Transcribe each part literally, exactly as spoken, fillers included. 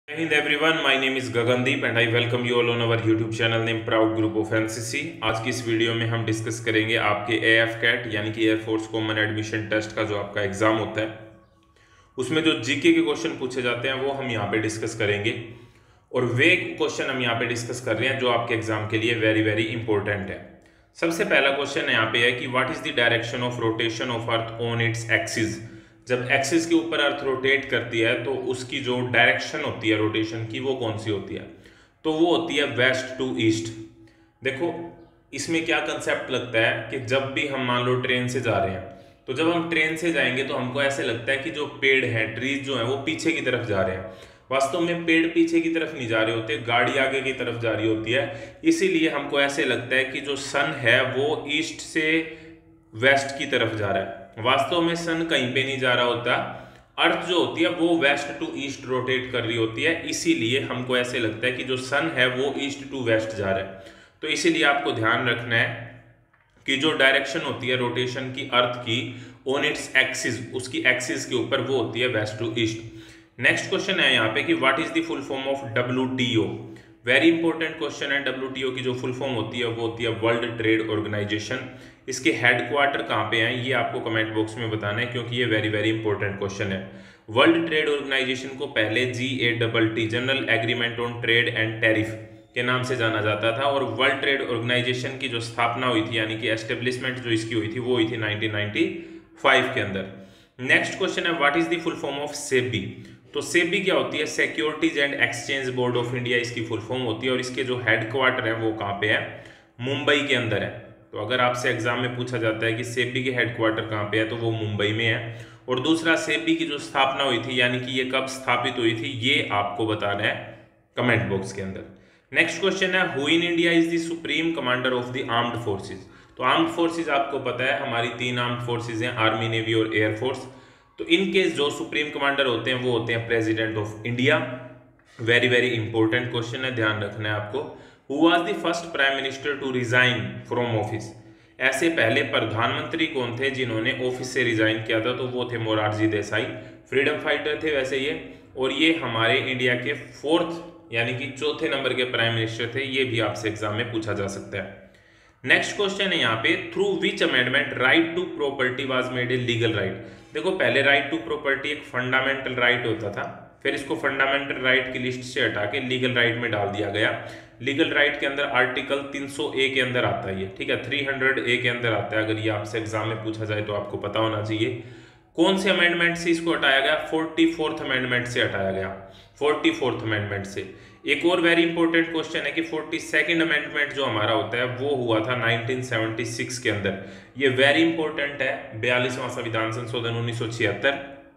Hey everyone, my name is Gagandeep and I welcome you all on our YouTube channel named Proud Group of N C C। आज की इस video में हम discuss करेंगे आपके A F cat यानी कि एयरफोर्स कॉमन एडमिशन टेस्ट का जो आपका एग्जाम होता है उसमें जो जीके के क्वेश्चन पूछे जाते हैं वो हम यहाँ पे डिस्कस करेंगे। और वे क्वेश्चन हम यहाँ पे डिस्कस कर रहे हैं जो आपके एग्जाम के लिए वेरी वेरी इंपॉर्टेंट है। सबसे पहला क्वेश्चन यहाँ पे है कि what is the direction of rotation of earth on its axis. जब एक्सिस के ऊपर अर्थ रोटेट करती है तो उसकी जो डायरेक्शन होती है रोटेशन की वो कौन सी होती है, तो वो होती है वेस्ट टू ईस्ट। देखो इसमें क्या कंसेप्ट लगता है कि जब भी हम मान लो ट्रेन से जा रहे हैं तो जब हम ट्रेन से जाएंगे तो हमको ऐसे लगता है कि जो पेड़ है ट्रीज जो है वो पीछे की तरफ जा रहे हैं। वास्तव में पेड़ पीछे की तरफ नहीं जा रहे होते, गाड़ी आगे की तरफ जा रही होती है। इसीलिए हमको ऐसे लगता है कि जो सन है वो ईस्ट से वेस्ट की तरफ जा रहा है। वास्तव में सन कहीं पे नहीं जा रहा होता, अर्थ जो होती है वो वेस्ट टू ईस्ट रोटेट कर रही होती है। इसीलिए हमको ऐसे लगता है कि जो सन है वो ईस्ट टू वेस्ट जा रहा है। तो इसीलिए आपको ध्यान रखना है कि जो डायरेक्शन होती है रोटेशन की अर्थ की ऑन इट्स एक्सिस, उसकी एक्सिस के ऊपर वो होती है west to east. Next question है यहाँ पे कि what is the full form of W T O. Very important question है। डब्ल्यू टी ओ की जो फुल फॉर्म होती है वो होती है वर्ल्ड ट्रेड ऑर्गेनाइजेशन। इसके हेडक्वार्टर कहाँ पे हैं ये आपको कमेंट बॉक्स में बताना है क्योंकि ये वेरी वेरी इंपॉर्टेंट क्वेश्चन है। वर्ल्ड ट्रेड ऑर्गेनाइजेशन को पहले G A double T General Agreement on Trade and Tariff के नाम से जाना जाता था। और वर्ल्ड ट्रेड ऑर्गेनाइजेशन की जो स्थापना हुई थी यानी कि एस्टेब्लिशमेंट जो इसकी हुई थी वो हुई थी नाइनटीन नाइंटी फाइव के अंदर। नेक्स्ट क्वेश्चन है what is the full form of SEBI. तो सेबी क्या होती है? Securities and Exchange Board of India इसकी फुल फॉर्म होती है। और इसके जो हेडक्वार्टर है वो कहाँ पे है? मुंबई के अंदर है। तो अगर आपसे एग्जाम में पूछा जाता है कि सेबी के हेडक्वार्टर कहाँ पे है तो वो मुंबई में है। और दूसरा सेबी की जो स्थापना हुई थी यानी कि ये कब स्थापित हुई थी ये आपको बताना है कमेंट बॉक्स के अंदर। नेक्स्ट क्वेश्चन है who in India is the supreme commander of the armed forces. तो आर्म्ड फोर्सेज आपको पता है हमारी तीन आर्म्ड फोर्सेज हैं, आर्मी, नेवी और एयरफोर्स। तो इनके जो सुप्रीम कमांडर होते हैं वो होते हैं President of India. Very very important question है, ध्यान रखना है आपको। Who was the first prime minister to resign from office. ऐसे पहले प्रधानमंत्री कौन थे जिन्होंने ऑफिस से रिजाइन किया था? तो वो थे मोरारजी देसाई, फ्रीडम फाइटर थे वैसे ये। और ये हमारे इंडिया के फोर्थ यानी कि चौथे नंबर के प्राइम मिनिस्टर थे। ये भी आपसे एग्जाम में पूछा जा सकता है। नेक्स्ट क्वेश्चन है यहाँ पे through which amendment right to property was made a legal right. देखो पहले राइट टू प्रॉपर्टी एक फंडामेंटल राइट होता था, फिर इसको फंडामेंटल राइट की लिस्ट से हटा के लीगल राइट में डाल दिया गया। लीगल राइट के अंदर आर्टिकल तीन सौ ए के अंदर आता है ये, ठीक है, तीन सौ ए के अंदर आता है। अगर ये आपसे एग्जाम में पूछा जाए तो आपको पता होना चाहिए। कौन से अमेंडमेंट से इसको हटाया गया? फोर्टी फोर्थ अमेंडमेंट से हटाया गया, फोर्टी फोर्थ अमेंडमेंट से। एक और वेरी इंपॉर्टेंट क्वेश्चन है कि फोर्टी सेकेंड अमेंडमेंट जो हमारा होता है वो हुआ था नाइनटीन सेवेंटी सिक्स के अंदर। ये वेरी इंपॉर्टेंट है, बयालीसवां संविधान संशोधन उन्नीस सौ छिहत्तर,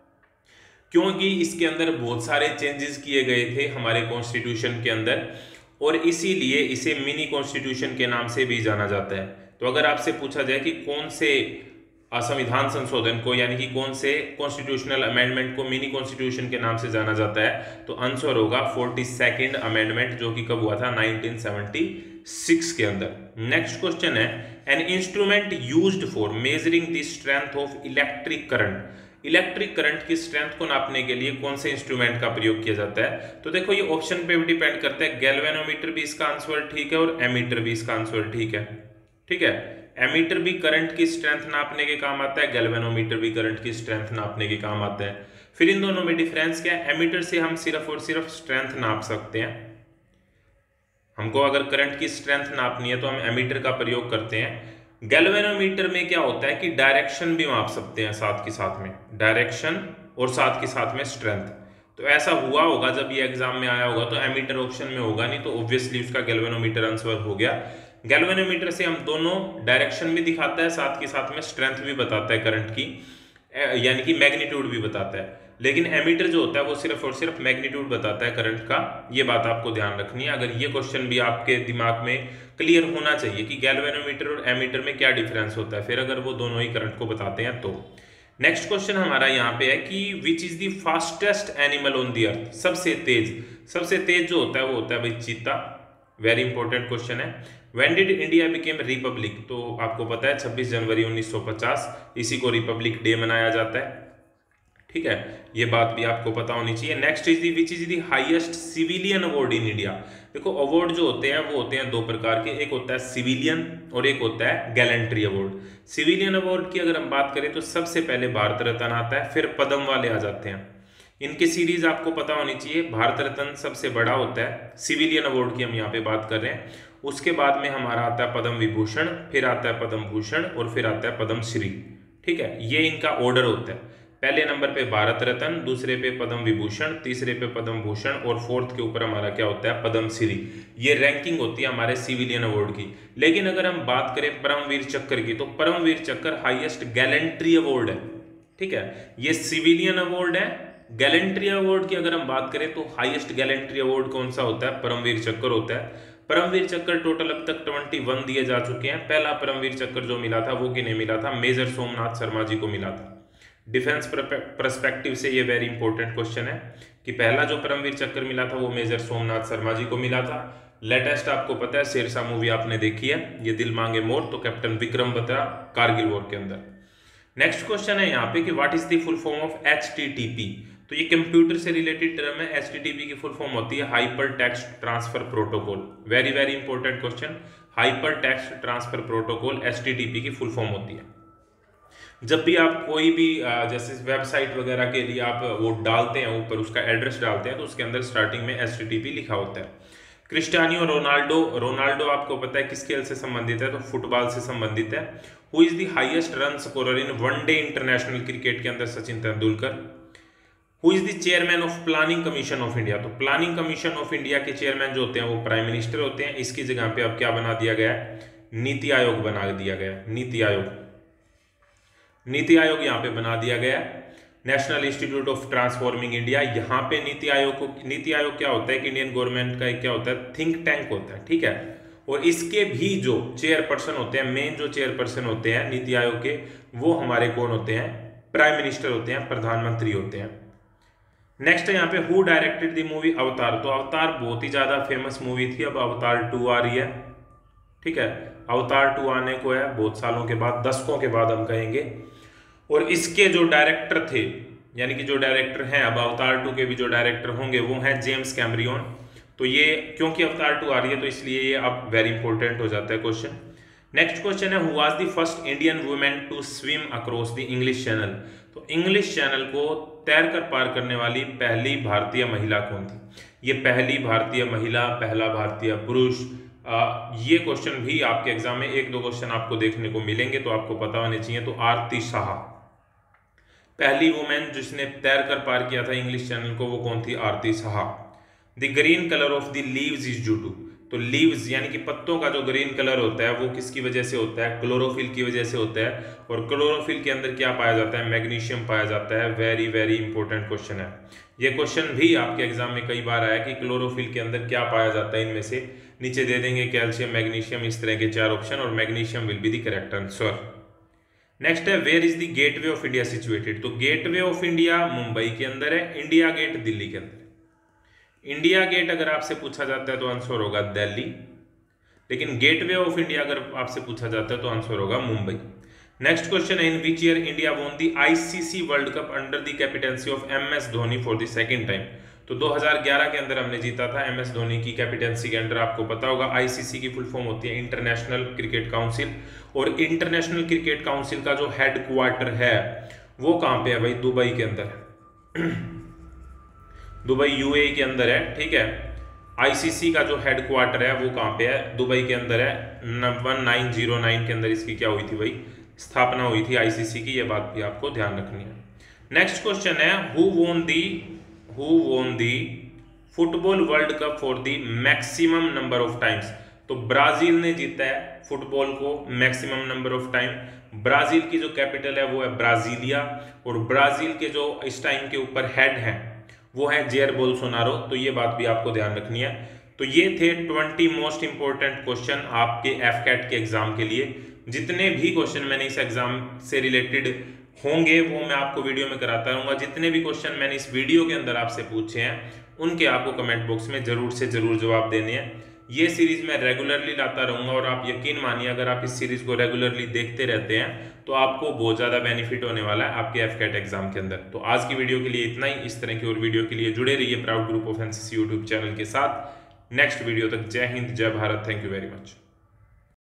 क्योंकि इसके अंदर बहुत सारे चेंजेस किए गए थे हमारे कॉन्स्टिट्यूशन के अंदर और इसीलिए इसे मिनी कॉन्स्टिट्यूशन के नाम से भी जाना जाता है। तो अगर आपसे पूछा जाए कि कौन से संविधान संशोधन को यानी कि कौन से कॉन्स्टिट्यूशनल अमेंडमेंट को मिनी कॉन्स्टिट्यूशन के नाम से जाना जाता है तो आंसर होगा फोर्टी सेकेंड अमेंडमेंट जो कि कब हुआ था? नाइनटीन सेवेंटी सिक्स के अंदर। नेक्स्ट क्वेश्चन है an instrument used for measuring the strength of electric current. Electric current की स्ट्रेंथ को नापने के लिए कौन से इंस्ट्रूमेंट का प्रयोग किया जाता है? तो देखो ये ऑप्शन पे भी डिपेंड करता है। गैल्वेनोमीटर भी इसका आंसर ठीक है और एमीटर भी इसका आंसर ठीक है, ठीक है। एमीटर भी करंट की स्ट्रेंथ नापने के काम आता है, गैल्वेनोमीटर भी करंट की स्ट्रेंथ नापने के काम आता है। फिर इन दोनों में डिफरेंस क्या है? एमीटर से हम सिर्फ और सिर्फ स्ट्रेंथ नाप सकते हैं। हमको अगर करंट की स्ट्रेंथ नापनी है तो हम एमीटर का प्रयोग करते हैं। गैल्वेनोमीटर में क्या होता है कि डायरेक्शन भी माप सकते हैं साथ के साथ में, डायरेक्शन और साथ के साथ में स्ट्रेंथ। तो ऐसा हुआ होगा जब ये एग्जाम में आया होगा तो एमीटर ऑप्शन में होगा नहीं, तो ऑब्वियसली उसका गैल्वेनोमीटर आंसर हो गया। गैल्वेनोमीटर से हम दोनों डायरेक्शन भी दिखाता है, साथ के साथ में स्ट्रेंथ भी बताता है करंट की, यानी कि मैग्नीट्यूड भी बताता है। लेकिन एमीटर जो होता है वो सिर्फ और सिर्फ मैग्नीट्यूड बताता है करंट का। ये बात आपको ध्यान रखनी है। अगर ये क्वेश्चन भी आपके दिमाग में क्लियर होना चाहिए कि गैल्वेनोमीटर और एमीटर में क्या डिफरेंस होता है, फिर अगर वो दोनों ही करंट को बताते हैं तो। नेक्स्ट क्वेश्चन हमारा यहाँ पे है कि which is the fastest animal on the earth. सबसे तेज, सबसे तेज जो होता है वो होता है भाई चीता। वेरी इंपॉर्टेंट क्वेश्चन है। When did India became republic. तो आपको पता है छब्बीस जनवरी उन्नीस सौ पचास, इसी को रिपब्लिक डे मनाया जाता है। ठीक है, ये बात भी आपको पता होनी चाहिए। Next is the which is the highest civilian award in India. देखो अवार्ड जो होते हैं वो होते हैं दो प्रकार के, एक होता है सिविलियन और एक होता है गैलेंट्री अवार्ड। सिविलियन अवार्ड की अगर हम बात करें तो सबसे पहले भारत रत्न आता है, फिर पद्म वाले आ जाते हैं। इनकी सीरीज आपको पता होनी चाहिए। भारत रत्न सबसे बड़ा होता है, सिविलियन अवार्ड की हम यहाँ पे बात कर रहे हैं। उसके बाद में हमारा आता है पद्म विभूषण, फिर आता है पद्म भूषण और फिर आता है पद्म श्री। ठीक है, ये इनका ऑर्डर होता है। पहले नंबर पे भारत रत्न, दूसरे पे पद्म विभूषण, तीसरे पे पद्म भूषण और फोर्थ के ऊपर हमारा क्या होता है, पद्म श्री। ये रैंकिंग होती है हमारे सिविलियन अवार्ड की। लेकिन अगर हम बात करें परमवीर चक्र की, तो परमवीर चक्र हाईएस्ट गैलेंट्री अवार्ड है। ठीक है, ये सिविलियन अवार्ड है। गैलेंट्री अवार्ड की अगर हम बात करें तो हाईएस्ट गैलेंट्री अवार्ड कौन सा होता है, परमवीर चक्र होता है। परमवीर चक्र टोटल अब तक इक्कीस दिए जा चुके हैं। पहला परमवीर चक्र जो मिला था वो किन्हें मिला था, मेजर सोमनाथ शर्मा जी को मिला था। डिफेंस परस्पेक्टिव से ये वेरी इंपॉर्टेंट क्वेश्चन है कि पहला जो परमवीर चक्र मिला था वो मेजर सोमनाथ शर्मा जी को मिला था। लेटेस्ट आपको पता है शेरशाह मूवी आपने देखी है, ये दिल मांगे मोर, तो कैप्टन विक्रम बत्रा कारगिल वॉर के अंदर। नेक्स्ट क्वेश्चन है यहाँ पे कि what is the full form of H T T P. तो ये कंप्यूटर से रिलेटेड टर्म है। एच टी टी पी की फुल फॉर्म होती है hyper text transfer protocol. Very very important question. Hyper text transfer protocol H T T P की full form होती है। जब भी आप कोई भी जैसे वेबसाइट वगैरह के लिए आप वो डालते हैं, ऊपर उसका एड्रेस डालते हैं, तो उसके अंदर स्टार्टिंग में एच टी टी पी लिखा होता है। क्रिस्टियानो रोनाल्डो, रोनाल्डो आपको पता है किस खेल से संबंधित है, तो फुटबॉल से संबंधित है। Who is the highest run scorer in one day international cricket के अंदर, Sachin Tendulkar. Who is the chairman of planning commission of India. तो प्लानिंग कमीशन ऑफ इंडिया के चेयरमैन जो होते हैं वो प्राइम मिनिस्टर होते हैं। इसकी जगह पे अब क्या बना दिया गया है, नीति आयोग बना दिया गया है। नीति आयोग, नीति आयोग यहाँ पे बना दिया गया है। National institute of transforming India, यहाँ पे नीति आयोग को, नीति आयोग क्या होता है कि इंडियन गवर्नमेंट का एक क्या होता है, थिंक टैंक होता है। ठीक है, और इसके भी जो चेयरपर्सन होते हैं, मेन जो चेयरपर्सन होते हैं नीति आयोग के, वो हमारे कौन होते हैं, प्राइम मिनिस्टर होते हैं, प्रधानमंत्री होते हैं। नेक्स्ट है यहाँ पे हु डायरेक्टेड द मूवी अवतार। तो अवतार बहुत ही ज्यादा फेमस मूवी थी, अब अवतार टू आ रही है। ठीक है, अवतार टू आने को है बहुत सालों के बाद, दशकों के बाद हम कहेंगे। और इसके जो डायरेक्टर थे, यानी कि जो डायरेक्टर हैं, अब अवतार टू के भी जो डायरेक्टर होंगे वो हैं जेम्स कैमरियन। तो ये क्योंकि अवतार टू आ रही है तो इसलिए ये अब वेरी इंपॉर्टेंट हो जाता है क्वेश्चन। नेक्स्ट क्वेश्चन है who was the first Indian women to swim across the English channel. तो इंग्लिश चैनल को तैरकर पार करने वाली पहली भारतीय महिला कौन थी। ये पहली भारतीय महिला, पहला भारतीय पुरुष, आ, ये क्वेश्चन भी आपके एग्जाम में एक दो क्वेश्चन आपको देखने को मिलेंगे, तो आपको पता होने चाहिए। तो आरती शाह, पहली वुमेन जिसने तैरकर पार किया था इंग्लिश चैनल को, वो कौन थी, Aarti Shah. The green colour of the leaves is due to. तो लीव्स यानी कि पत्तों का जो ग्रीन कलर होता है वो किसकी वजह से होता है, क्लोरोफिल की वजह से होता है। और क्लोरोफिल के अंदर क्या पाया जाता है, मैग्नीशियम पाया जाता है। वेरी वेरी इंपॉर्टेंट क्वेश्चन है ये। क्वेश्चन भी आपके एग्जाम में कई बार आया कि क्लोरोफिल के अंदर क्या पाया जाता है, इनमें से नीचे दे देंगे कैल्शियम, मैग्नीशियम, इस तरह के चार ऑप्शन, और magnesium will be the correct answer. Next है where is the gateway of India situated. तो गेटवे ऑफ इंडिया मुंबई के अंदर है, इंडिया गेट दिल्ली के अंदर है। इंडिया गेट अगर आपसे पूछा जाता है तो आंसर होगा दिल्ली, लेकिन गेटवे ऑफ इंडिया अगर आपसे पूछा जाता है तो आंसर होगा मुंबई। नेक्स्ट क्वेश्चन है in which year India won the ICC world cup under the captaincy of M S Dhoni for the second time. तो दो हज़ार ग्यारह के अंदर हमने जीता था एम एस धोनी की कैप्टेंसी के अंडर। आपको पता होगा आईसीसी की फुल फॉर्म होती है इंटरनेशनल क्रिकेट काउंसिल, और इंटरनेशनल क्रिकेट काउंसिल का जो हेड क्वार्टर है वो कहाँ पे है भाई, दुबई के अंदर है। दुबई यूएई के अंदर है। ठीक है, आईसीसी का जो हेड क्वार्टर है वो कहाँ पे है, दुबई के अंदर है। उन्नीस सौ नौ के अंदर इसकी क्या हुई थी भाई, स्थापना हुई थी आईसीसी की। ये बात भी आपको ध्यान रखनी है। नेक्स्ट क्वेश्चन है who won the who won the football world cup for the maximum number of times. तो ब्राजील ने जीता है फुटबॉल को maximum number of time. Brazil की जो कैपिटल है वो है ब्राजीलिया, और ब्राजील के जो इस टाइम के ऊपर हेड है वो है जेयर बोल्सोनारो। तो ये बात भी आपको ध्यान रखनी है। तो ये थे ट्वेंटी मोस्ट इंपोर्टेंट क्वेश्चन आपके एफ कैट के एग्जाम के लिए। जितने भी क्वेश्चन मैंने इस एग्जाम से रिलेटेड होंगे वो मैं आपको वीडियो में कराता रहूंगा। जितने भी क्वेश्चन मैंने इस वीडियो के अंदर आपसे पूछे हैं उनके आपको कमेंट बॉक्स में जरूर से जरूर जवाब देने हैं। ये सीरीज मैं रेगुलरली लाता रहूंगा और आप यकीन मानिए अगर आप इस सीरीज को रेगुलरली देखते रहते हैं तो आपको बहुत ज़्यादा बेनिफिट होने वाला है आपके एफ कैट एग्जाम के अंदर। तो आज की वीडियो के लिए इतना ही। इस तरह की और वीडियो के लिए जुड़े रहिए proud group of NCC YouTube channel के साथ। नेक्स्ट वीडियो तक जय हिंद, जय Bharat. Thank you very much.